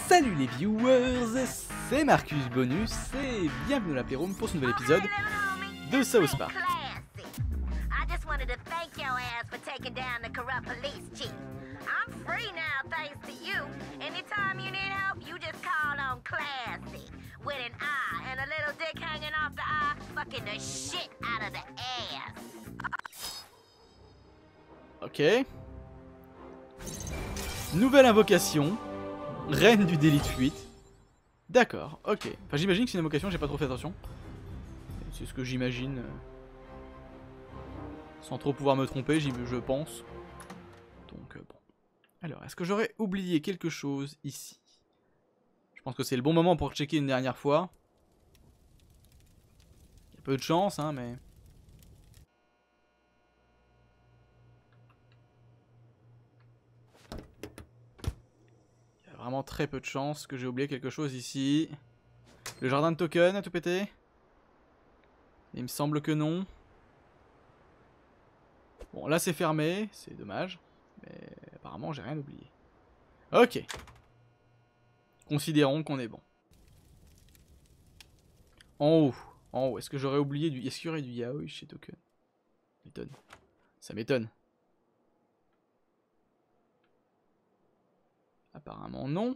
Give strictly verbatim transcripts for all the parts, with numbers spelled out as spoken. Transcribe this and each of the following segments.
Salut les viewers, c'est Marcus Bonus et bienvenue à la Playroom pour ce nouvel épisode de South Park. Ok. Nouvelle invocation. Reine du délit de fuite. D'accord, ok. Enfin j'imagine que c'est une invocation, j'ai pas trop fait attention. C'est ce que j'imagine. Euh, sans trop pouvoir me tromper, je pense. Donc euh, bon. Alors, est-ce que j'aurais oublié quelque chose ici? Je pense que c'est le bon moment pour checker une dernière fois. Il y a peu de chance, hein, mais... Vraiment très peu de chance que j'ai oublié quelque chose ici. Le jardin de token a tout pété? Il me semble que non. Bon là c'est fermé, c'est dommage. Mais apparemment j'ai rien oublié. Ok. Considérons qu'on est bon. En haut. En haut. Est-ce que j'aurais oublié du... Est-ce qu'il y aurait du yaoi chez token? Ça m'étonne. Ça m'étonne. Apparemment non.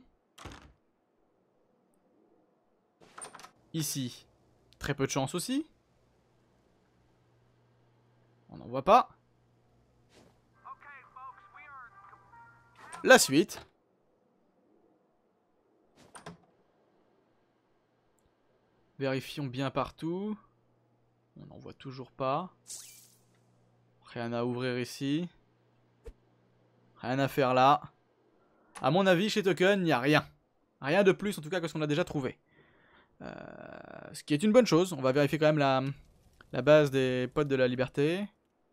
Ici. Très peu de chance aussi. On n'en voit pas. La suite. Vérifions bien partout. On n'en voit toujours pas. Rien à ouvrir ici. Rien à faire là. À mon avis, chez Token, il n'y a rien. Rien de plus, en tout cas, que ce qu'on a déjà trouvé. Euh, ce qui est une bonne chose. On va vérifier quand même la, la base des potes de la liberté.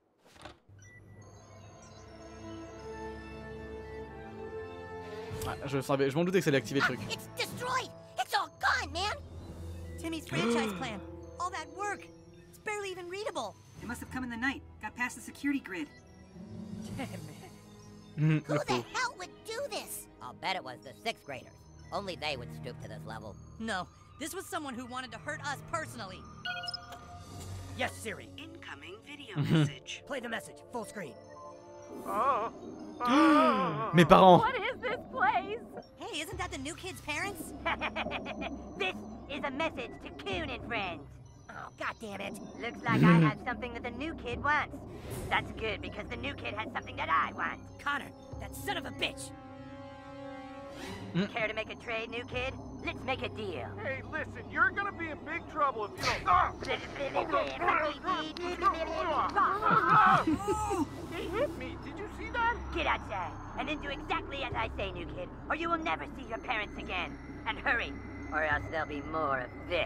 Ah, je savais, je m'en doutais que ça allait activer le truc. It's destroyed. It's all gone, man. Timmy's franchise plan. All that work. It's barely even readable. It must have come in the night. Got past the security grid. Damn it. Who the hell would do this? I'll bet it was the sixth graders. Only they would stoop to this level. No, this was someone who wanted to hurt us personally. Yes, Siri. Incoming video message. Play the message, full screen. Mes parents. What is this place? Hey, isn't that the new kid's parents? This is a message to Coon and friends. Oh, god damn it. Looks like I have something that the new kid wants. That's good because the new kid has something that I want. Connor, that son of a bitch. Care to make a trade, new kid? Let's make a deal. Hey, listen, you're gonna be in big trouble if you don't. Ah! He hit me. Did you see that? Get outside and then do exactly as I say, new kid, or you will never see your parents again. And hurry, or else there'll be more of this.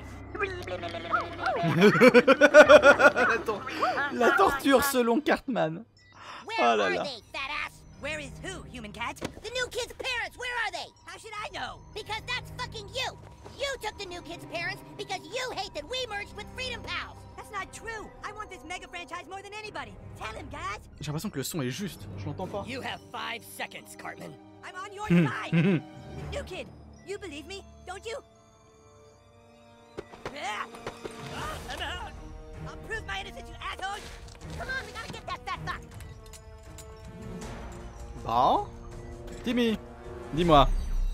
la, tor la torture selon Cartman. Where Oh là are là. they, fat ass? Where is who, human cat? The new kid's parents, where are they? How should I know? Because that's fucking you. You took the new kid's parents because you hate that we merged with Freedom Pals. That's not true. I want this mega franchise more than anybody. Tell him, guys. J'ai l'impression que le son est juste. Je l'entends pas. You have five seconds, Cartman. I'm on your side. New kid, you believe me, don't you? Ah, I'm out. I'll prove my innocence, you assholes. Come on, we gotta get that fat fuck. Bon. Timmy, dis-moi.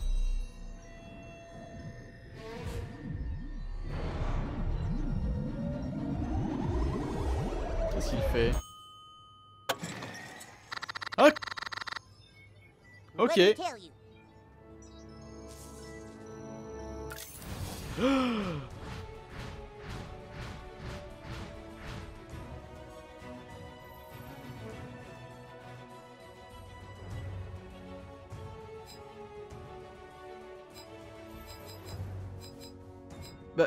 Qu'est-ce qu'il fait? Ok. Ok. Let me tell you. Bah...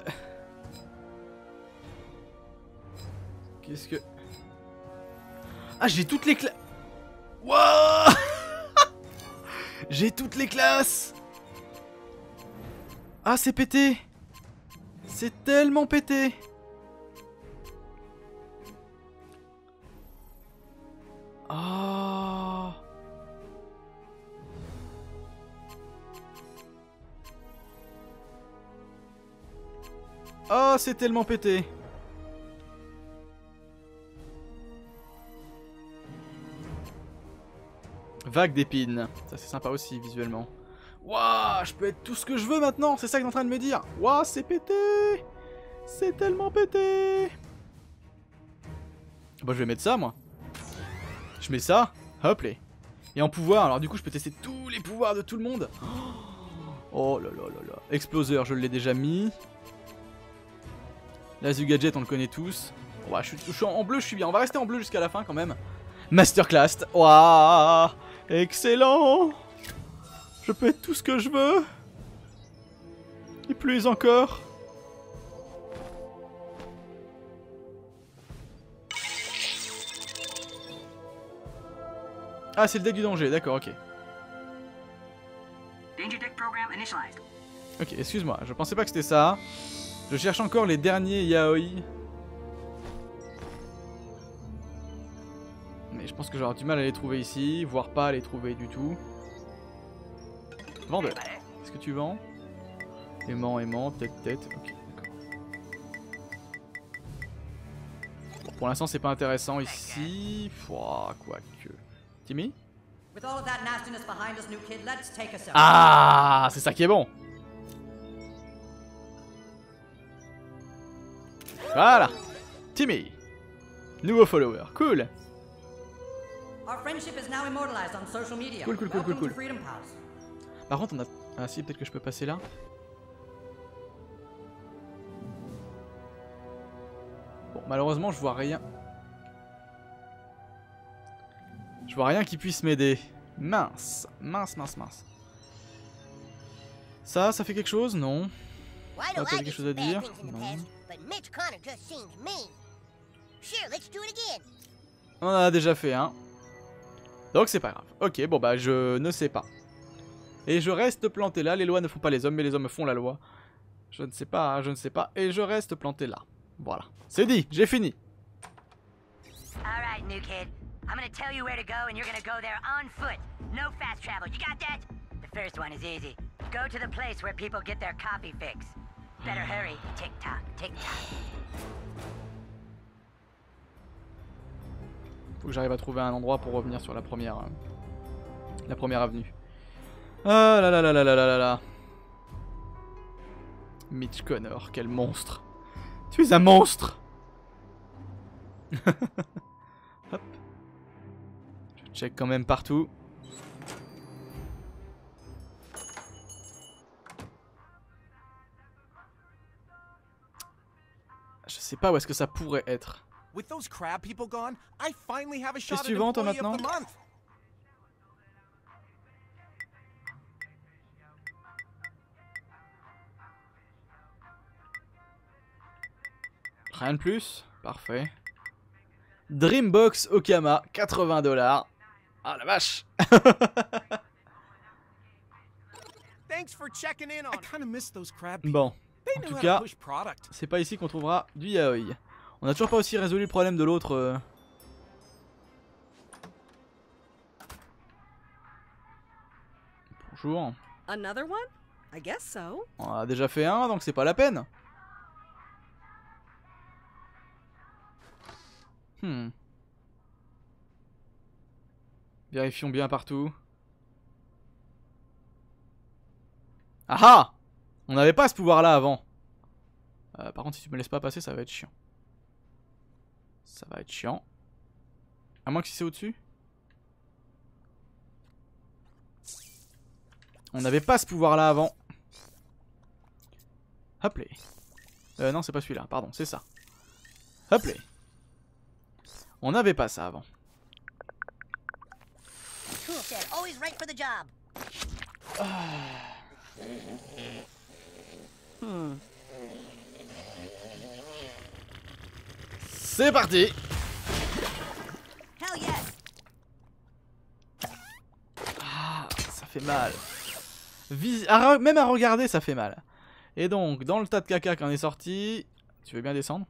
Qu'est-ce que... Ah, j'ai toutes les classes. Wouah. J'ai toutes les classes. Ah, c'est pété. C'est tellement pété. Ah. Oh, c'est tellement pété. Vague d'épines. Ça, c'est sympa aussi, visuellement. Waouh, je peux être tout ce que je veux maintenant. C'est ça que t'es en train de me dire. Waouh, c'est pété. C'est tellement pété. Bon, je vais mettre ça, moi. Je mets ça. Hop, les. Et en pouvoir, alors du coup, je peux tester tous les pouvoirs de tout le monde. Oh là là là là. Exploseur, je l'ai déjà mis. Lazu Gadget, on le connaît tous. Ouais, je, suis, je suis en bleu, je suis bien. On va rester en bleu jusqu'à la fin quand même. Masterclass. Waouh, excellent. Je peux être tout ce que je veux. Et plus encore. Ah, c'est le deck du danger, d'accord, ok. Danger deck program initialized. Ok, excuse-moi, je pensais pas que c'était ça. Je cherche encore les derniers yaoi. Mais je pense que j'aurai du mal à les trouver ici, voire pas à les trouver du tout. Vendeur. Est-ce que tu vends? Aimant, aimant, tête, tête. Ok, d'accord. Bon, pour l'instant, c'est pas intéressant ici. Pouah, quoique. Timmy? Ah, c'est ça qui est bon. Voilà. Timmy. Nouveau follower. Cool. Cool, cool, cool, cool, cool. Par contre, on a... Ah si, peut-être que je peux passer là. Bon, malheureusement, je vois rien. Je vois rien qui puisse m'aider. Mince, mince, mince, mince. Ça, ça fait quelque chose? Non. Why Ah, do t'avais I quelque get chose à some bad dire? things in the Non. past, but Mitch Connor just seems mean? Sure, let's do it again. On en a déjà fait un. Donc c'est pas grave. Ok, bon bah je ne sais pas. Et je reste planté là. Les lois ne font pas les hommes, mais les hommes font la loi. Je ne sais pas, je ne sais pas. Et je reste planté là. Voilà. C'est dit, j'ai fini. Alright, new kid. I'm gonna tell you where to go and you're gonna go there on foot. No fast travel. You got that? The first one is easy. Go to the place where people get their coffee fix. Better hurry. Tick tock, tick tock. Faut que j'arrive à trouver un endroit pour revenir sur la première, euh, la première avenue. Ah là là là là là là là là. Mitch Connor, quel monstre. Tu es un monstre. Hop. Je check quand même partout. Je sais pas où est-ce que ça pourrait être. With those crab people gone, I finally have a shot Qu'est-ce at que tu vends, toi, employee of maintenant? the month. Rien de plus. Parfait. Dreambox Okama, quatre-vingts dollars. Ah la vache. Thanks for checking in on. I kind of miss those crab people. Bon, They en knew tout how cas, to push product. c'est pas ici qu'on trouvera du yaoi. On a toujours pas aussi résolu le problème de l'autre. Euh... Bonjour. Another one? I guess so. On a déjà fait un, donc c'est pas la peine. Hmm. Vérifions bien partout. Ah ah! On n'avait pas ce pouvoir là avant. Euh, par contre, si tu me laisses pas passer, ça va être chiant. Ça va être chiant. À moins que si c'est au-dessus. On n'avait pas ce pouvoir là avant. Hop les. Euh, non, c'est pas celui-là, pardon, c'est ça. Hop les. On n'avait pas ça avant. Cool said, always right for the job. Hmm. C'est parti. Hell yes. Ah, ça fait mal. Vis à même à regarder, ça fait mal. Et donc, dans le tas de caca qu'on est sorti, tu veux bien descendre?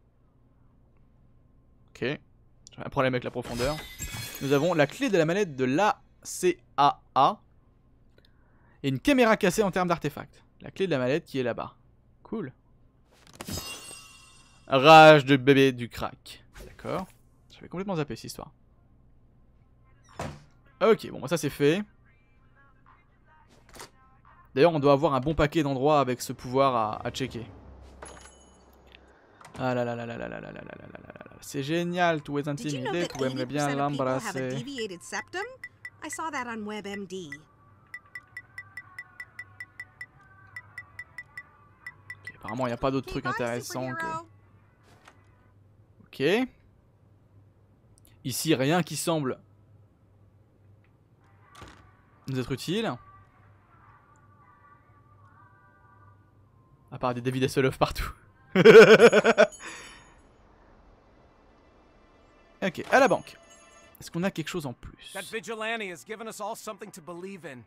Ok. J'ai un problème avec la profondeur. Nous avons la clé de la manette de l'A C A A et une caméra cassée en termes d'artefacts. La clé de la mallette qui est là-bas. Cool. Rage de bébé du crack. D'accord. J'avais complètement zappé cette histoire. Ok, bon, ça c'est fait. D'ailleurs, on doit avoir un bon paquet d'endroits avec ce pouvoir à, à checker. Ah là là là là là là là là là là là là. C'est génial, tu es intimidé, tu aimerais bien l'embrasser. I saw that on WebMD. Okay, apparemment, il n'y a pas d'autres trucs intéressants que... Ok. Ici, rien qui semble nous être utile. À part des David Hasselhoff partout. Ok, à la banque. Est-ce qu'on a quelque chose en plus? That vigilante has given us all something to believe in.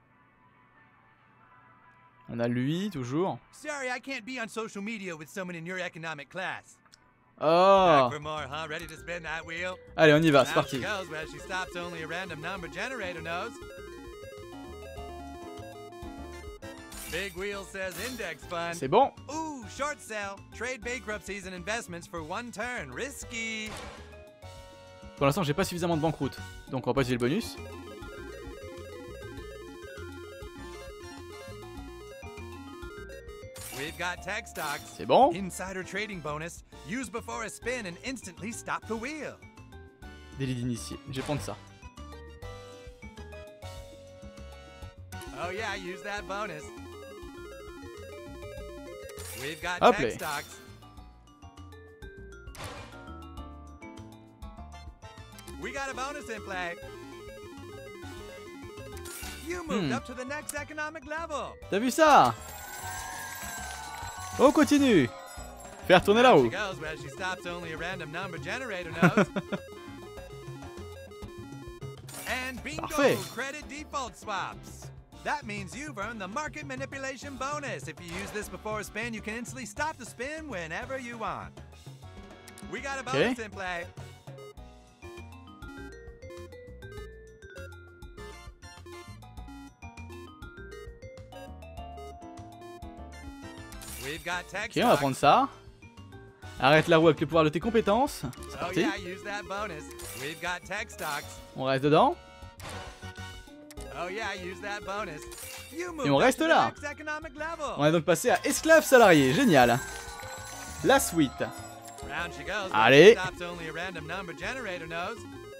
On a lui, toujours. Sorry, I can't be on social media with someone in your economic class. Oh. Back for more, huh? Ready to spin that wheel? Allez, on y va, c'est Now she parti. goes where she stops, only a random number generator knows. Big wheel says index fund. C'est bon. Ooh, short sell. Trade bankruptcies and investments for one turn. Risky. Pour l'instant, j'ai pas suffisamment de banqueroute. Donc, on va pas utiliser le bonus. We've got tech stocks. C'est bon. Insider trading bonus. Use before a spin and instantly stop the wheel. Délit d'initié. Je vais prendre ça. Oh yeah, use that bonus. We've got Hop tech là. stocks. We got a bonus in play. You moved Hmm. up to the next economic level. T'as vu ça? On continue. Faire tourner la She roue. goes where she stops, only a random number generator knows. And bingo, Parfait. credit default swaps. That means you've earned the market manipulation bonus. If you use this before a spin, you can instantly stop the spin whenever you want. We got a bonus Okay. in play. We've got tech Ok, on va stocks. prendre ça. Arrête la roue avec le pouvoir de tes compétences. C'est Oh parti. yeah, use that bonus. We've got tech stocks. On reste dedans. Oh yeah, use that bonus. You Et on moved up reste to the là. next economic level. On est donc passé à esclave salarié. Génial. La suite. Round she goes. Allez. Stops, only a random number generator knows.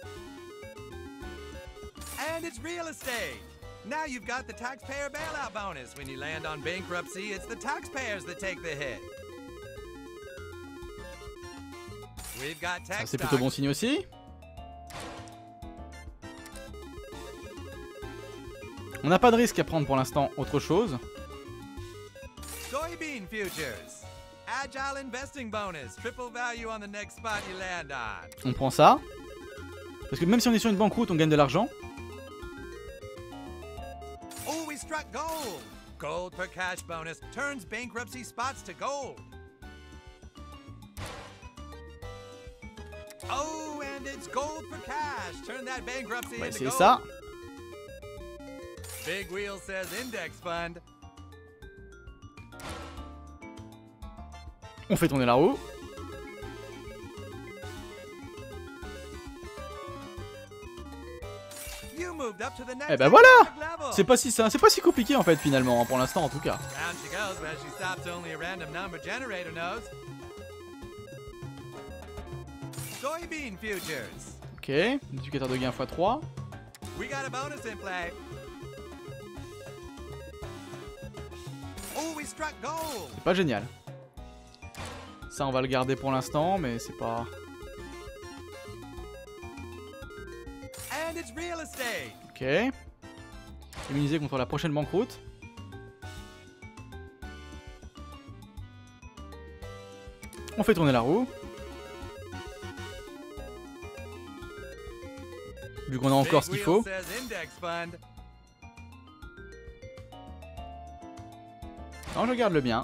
And it's real estate. Now you've got the taxpayer bailout bonus. When you land on bankruptcy, it's the taxpayers that take the hit. We've got Ça, tech c'est plutôt bon stocks. signe aussi. On n'a pas de risque à prendre pour l'instant. Autre chose. Soybean futures. Agile investing bonus. Triple value on the next spot you land on. On prend ça. Parce que même si on est sur une banqueroute, on gagne de l'argent. Oh, we struck gold. Gold per cash bonus turns bankruptcy spots to gold. Oh, and it's gold for cash. Turn that bankruptcy On va into essayer gold. ça. Big wheel says index fund. On fait tourner la roue. You moved up to the next Eh ben voilà. level. C'est pas si ça, c'est pas si compliqué en fait finalement, hein, pour l'instant en tout cas. Round she goes where she stops, only a random number generator knows. Soybean futures. Ok, indicateur de gain fois trois. We got a bonus in play. Oh, we struck gold. C'est pas génial. Ça on va le garder pour l'instant, mais c'est pas... And it's real estate. Ok. Immunisé contre la prochaine banqueroute. On fait tourner la roue. Vu qu'on a encore ce qu'il faut. Big wheel says index fund. Non, je garde le bien.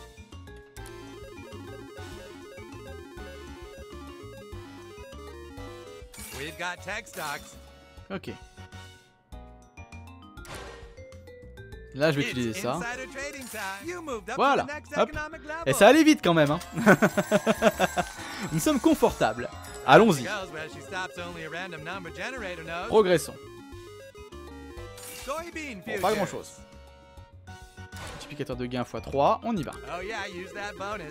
We've got tech stocks. Ok. Là, je vais utiliser ça. Insider trading time. You moved up Voilà. to the next Hop. economic level. Et ça allait vite quand même. Hein. Nous sommes confortables. Allons-y. Goes where she stops only a random number generator knows. Progressons. Soybean Bon, pas futures. grand chose. Multiplicateur de gain fois trois, on y va. Oh yeah, use that bonus.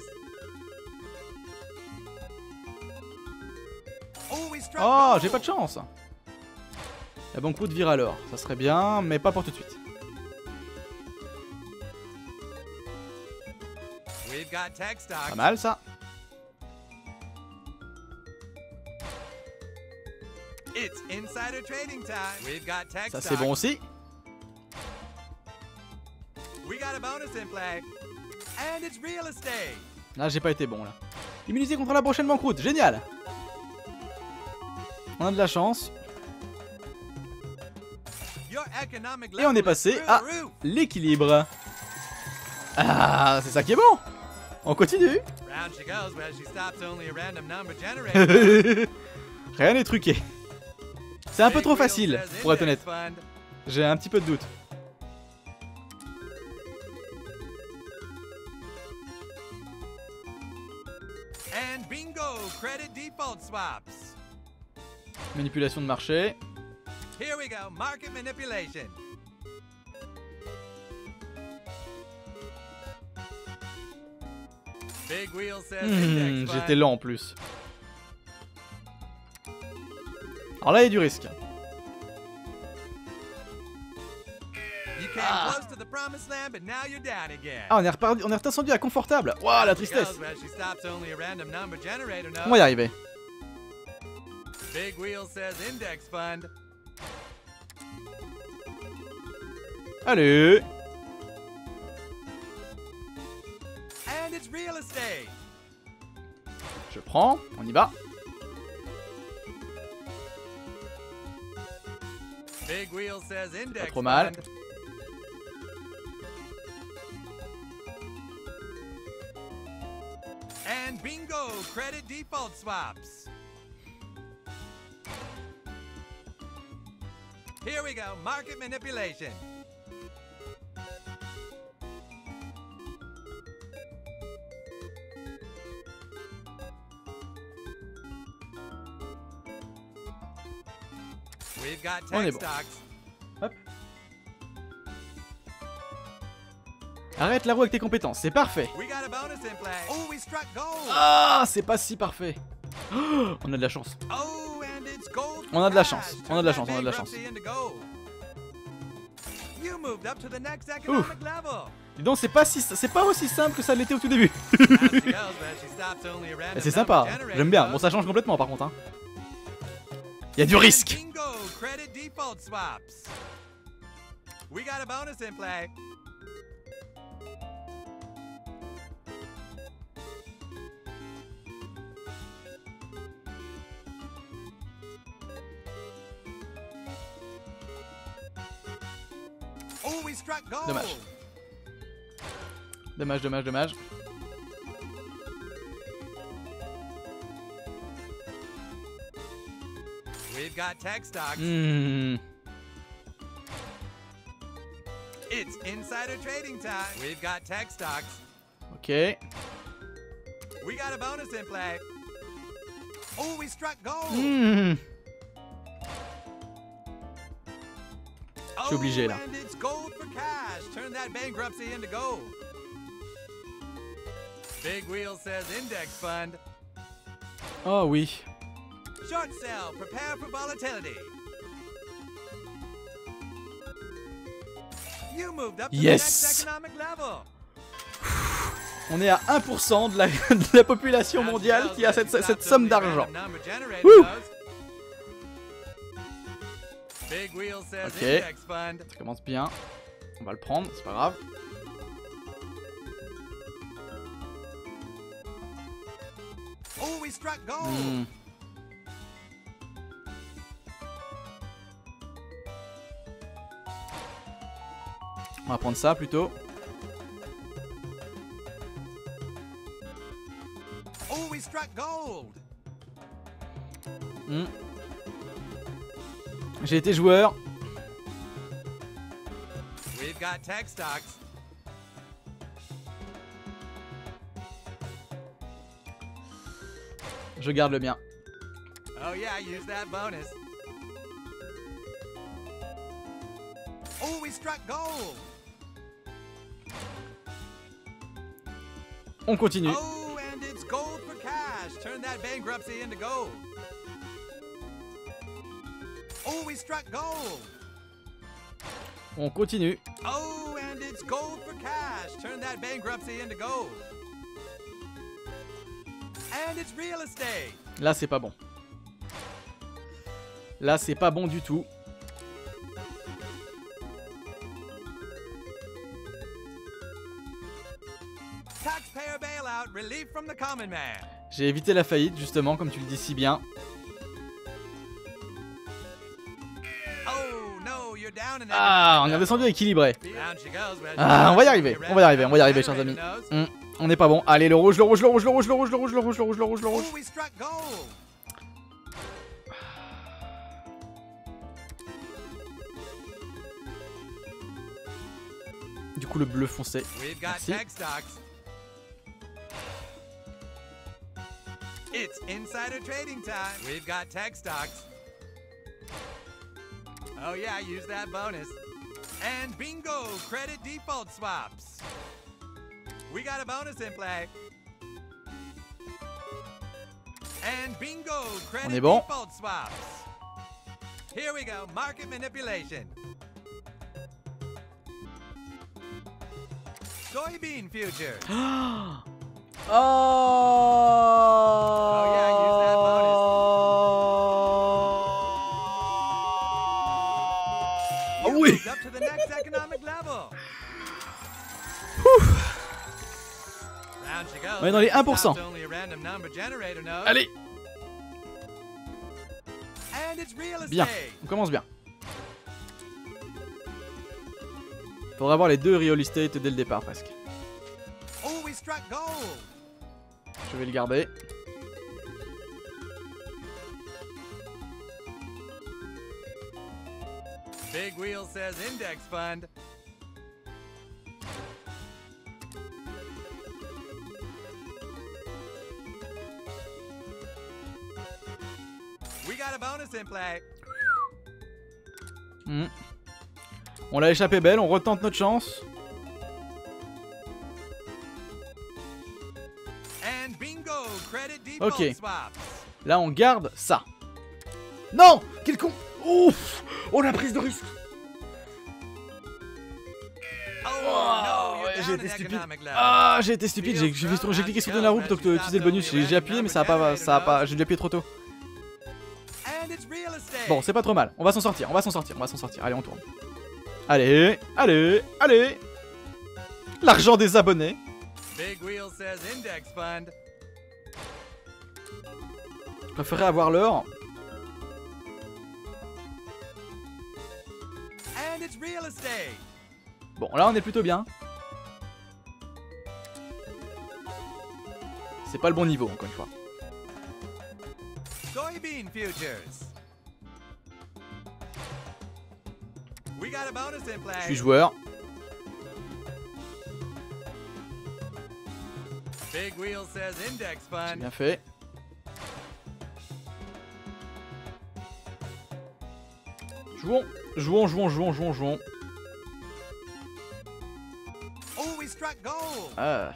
Oh, we struck Oh, gold. j'ai pas de chance. La banqueroute vire alors. Ça serait bien, mais pas pour tout de suite. We've got tech stocks. Pas mal ça. It's insider trading time. We've got tech Ça stocks. c'est bon aussi. We got a bonus in play. And it's real estate. Là j'ai pas été bon là. Immunisé contre la prochaine banqueroute, génial. On a de la chance. Your economic Et on est level passé is through à the roof. l'équilibre. Ah, c'est ça qui est bon. On continue. Round she goes where she stops only a random number generator. Rien n'est truqué. C'est un peu trop facile, pour être honnête. J'ai un petit peu de doute. And bingo, credit default swaps. Manipulation de marché. Here we go, market manipulation. Big wheel says Hmm, index fund. j'étais lent en plus. Alors là, il y a du risque. You came close to the promised land, but now you're down again. Ah, on est, reparti, on est redescendu à confortable. Waouh, la tristesse. Goes where she stops only a random number generator knows. On va y arriver. Big wheel says index fund. Allez. And it's real estate. Je prends, on y va. Big wheel says index Pas trop mal. fund. And bingo, credit default swaps. Here we go, market manipulation. We've got On est tech bon. stocks. Hop. Arrête la roue avec tes compétences, c'est parfait. We got a bonus in play. Oh, we struck gold. Ah, c'est pas si parfait. Oh, on a de la chance. Oh, and it's gold. On a de la cash. chance, on a de la chance, on a de la chance. Turn that bankruptcy into gold. You moved up to the next economic level. Dis donc, c'est pas si, c'est pas aussi simple que ça l'était au tout début. Now she goes where she stops only a random Et c'est number sympa, generator j'aime bien. knows. Bon, ça change complètement par contre. Hein. Il y a du And risque. bingo, credit default swaps. We got a bonus in play. Oh, we struck gold. Dommage. Dommage, dommage, dommage. We've got tech stocks. Hmm. It's insider trading time. We've got tech stocks. Ok. We got a bonus in play. Oh, we struck gold. Hmm. Oh, suis obligé, là. and it's gold for cash. Turn that bankruptcy into gold. Big wheel says index fund. Oh oui. Short sell. Prepare for volatility. You moved up to Yes. the next economic level. On est à un pour cent de la, de la population mondiale qui a cette, cette somme d'argent. Woo. Wouh. Big wheel says Ok. index fund. Ça commence bien. On va le prendre, c'est pas grave. Oh, we struck gold. Hmm. On va prendre ça plutôt. Oh, we struck gold. Hmm. J'ai été joueur. We've got tech stocks. Je garde le mien. Oh yeah, use that bonus. Oh, we struck gold. On continue. Oh, and it's gold for cash. Turn that bankruptcy into gold. Oh, we struck gold. On continue. Oh, and it's gold for cash. Turn that bankruptcy into gold. And it's real estate. Là, c'est pas bon. Là, c'est pas bon du tout. Taxpayer bailout, relief from the common man. J'ai évité la faillite, justement, comme tu le dis si bien. Oh, no, you're down in that. Ah, on est redescendu équilibré. Down she goes, well, Ah, on va y arriver, on va y arriver, on va y arriver, chers amis. Hum, on n'est pas bon. Allez, le rouge, le rouge, le rouge, le rouge, le rouge, le rouge, le rouge, le rouge, le rouge, le rouge. Oh, we struck gold. Du coup, le bleu foncé. We've got Merci. tech stocks. It's insider trading time. We've got tech stocks. Oh yeah, use that bonus. And bingo, credit default swaps. We got a bonus in play. And bingo, On est credit bon. default swaps. Here we go, market manipulation. Soybean futures. Oh, Oh yeah, use that bonus. Ah oui. Moved up to the next economic level. Round she goes. On est dans les un pour cent. Stops only a random number generator knows. Allez. And it's real estate. Bien, on commence bien. Faudra avoir les deux real estate dès le départ presque. Oh, we struck gold. Je vais le garder. Big wheel says index fund. We got a bonus in play. Hmm. On l'a échappé belle, on retente notre chance. And bingo, credit default Ok. swaps. Là, on garde ça. Non! Quel con! Ouf! Oh, la prise de risque! Oh, Oh, no, you're ouais, down j'ai in été stupide. economic level. Ah, j'ai été stupide, j'ai j'ai fait- j'ai cliqué sur donner la roue plutôt que d'utiliser le bonus. J'ai j'ai appuyé, mais ça a pas, ça a pas, j'ai dû appuyer trop tôt. And it's real estate. Bon, c'est pas trop mal. On va s'en sortir, on va s'en sortir, on va s'en sortir. Allez, on tourne. Allez, allez, allez. L'argent des abonnés. Big wheel says index fund. Je préférerais avoir l'or. And it's real estate. Bon, là, on est plutôt bien. C'est pas le bon niveau, encore une fois. Soybean futures. We got a bonus in play. Je suis joueur. Big wheel says index J'ai fund. bien fait. Jouons, jouons, jouons, jouons, jouons, jouons. Oh, we struck gold. Ah,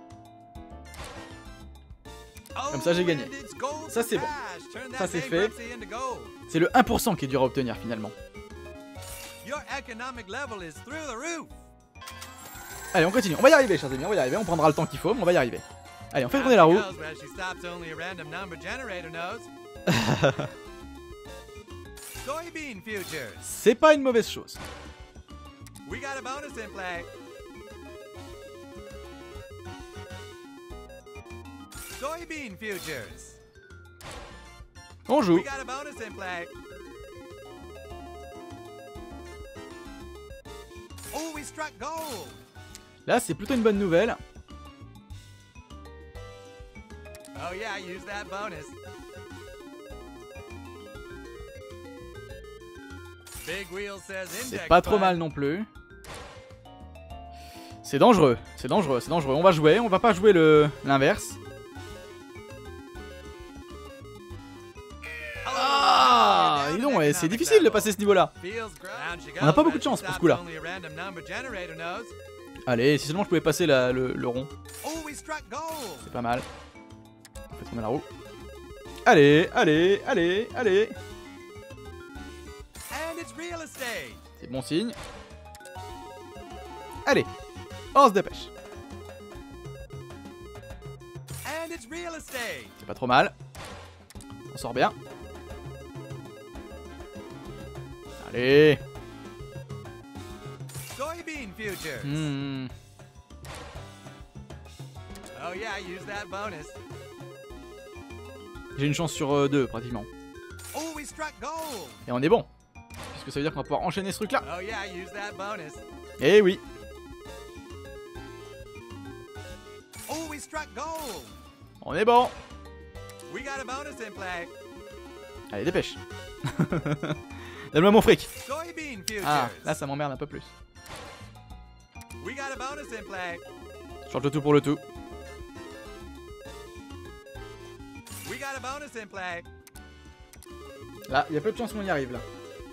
Oh, Comme ça, j'ai gagné. and it's gold Ça, for c'est bon. cash. Turn Ça, that c'est fait. bankruptcy into gold. c'est le un pour cent qui est dur à obtenir finalement. Your economic level is through the roof. Allez, on continue. On va y arriver, chers amis. On va y arriver. On prendra le temps qu'il faut, mais on va y arriver. Allez, on fait tourner la roue. Round she goes, where she stops, only a random number generator knows. Soybean futures. C'est pas une mauvaise chose. We got a bonus in play. Soybean futures. On joue. We got a bonus in play. Oh, we struck gold. Là, c'est plutôt une bonne nouvelle. Oh yeah, use that bonus. Big wheel says index C'est pas trop fund. mal non plus. C'est dangereux, c'est dangereux, c'est dangereux. On va jouer, on va pas jouer le l'inverse. Ah, dis donc, c'est difficile de passer ce niveau-là. On n'a pas beaucoup de chance pour ce coup-là. Allez, si seulement je pouvais passer la, le, le rond. C'est pas mal. On fait tourner la roue. Allez, allez, allez, allez. C'est bon signe. Allez, on se dépêche. C'est pas trop mal. On sort bien. Allez. Mmh. J'ai une chance sur euh, deux pratiquement. Et on est bon. Puisque ça veut dire qu'on va pouvoir enchaîner ce truc là. Eh oui. On est bon. Allez, dépêche. Donne-moi mon fric. Ah, là ça m'emmerde un peu plus. Change le tout pour le tout. Là, il y a peu de chance qu'on y arrive là.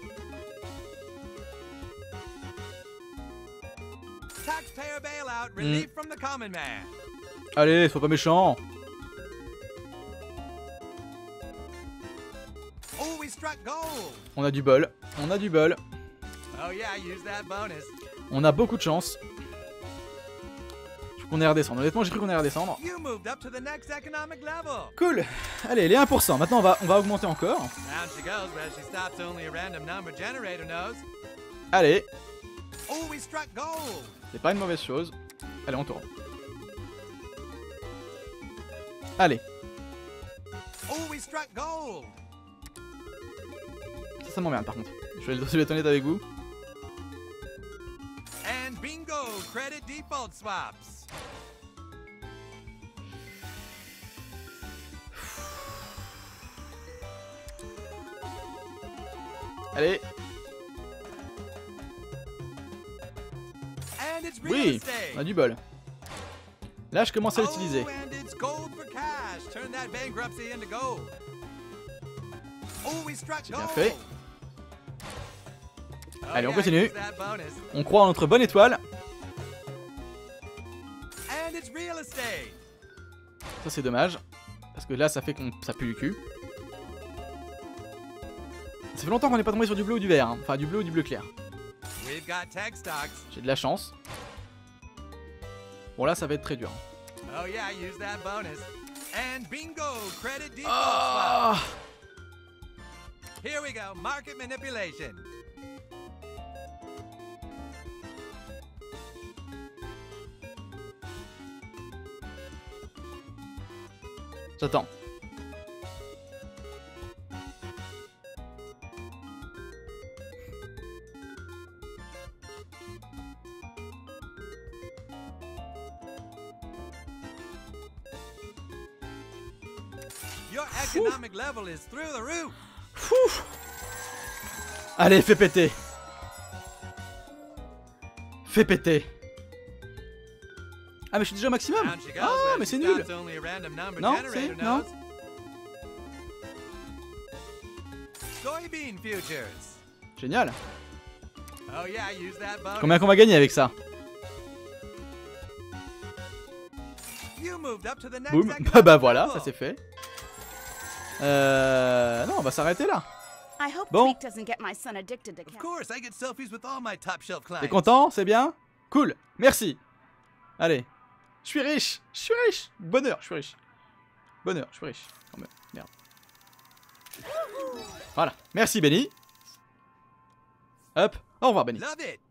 Mmh. Allez, sois pas méchant. On a du bol, on a du bol. On a beaucoup de chance. Je crois qu'on est à redescendre. Honnêtement, j'ai cru qu'on est à redescendre. Cool. Allez, les un pour cent. Maintenant, on va, on va augmenter encore. Allez. C'est pas une mauvaise chose. Allez, on tourne. Allez. Ça, ça m'emmerde par contre. Je vais, je vais être honnête avec vous. And bingo, credit default swaps. Allez. Oui, on a du bol. Là, je commence à l'utiliser. C'est bien fait. Allez, on continue. On croit en notre bonne étoile. Ça, c'est dommage. Parce que là, ça fait qu'on ça pue du cul. Ça fait longtemps qu'on n'est pas tombé sur du bleu ou du vert. Hein. Enfin, du bleu ou du bleu clair. J'ai de la chance. Bon, là, ça va être très dur. Oh! Here we go, market manipulation. J'attends. Your economic level is through the roof. Fou. Allez, fais péter. Fais péter. Ah mais je suis déjà au maximum. Ah mais c'est nul. Non, c'est non. Génial. Combien qu'on va gagner avec ça? Boum. Bah bah voilà, ça c'est fait. Euh... Non, on va s'arrêter là. Bon. T'es content? C'est bien? Cool. Merci. Allez. Je suis riche. Je suis riche. Bonheur, je suis riche. Bonheur, je suis riche. Oh, merde. Voilà. Merci, Benny. Hop. Au revoir, Benny.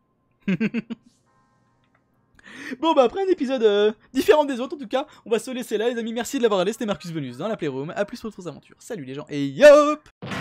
Bon bah après un épisode euh, différent des autres en tout cas, on va se laisser là les amis, merci de l'avoir regardé, c'était Marcus Venus dans la Playroom, à plus pour d'autres aventures, salut les gens et yop.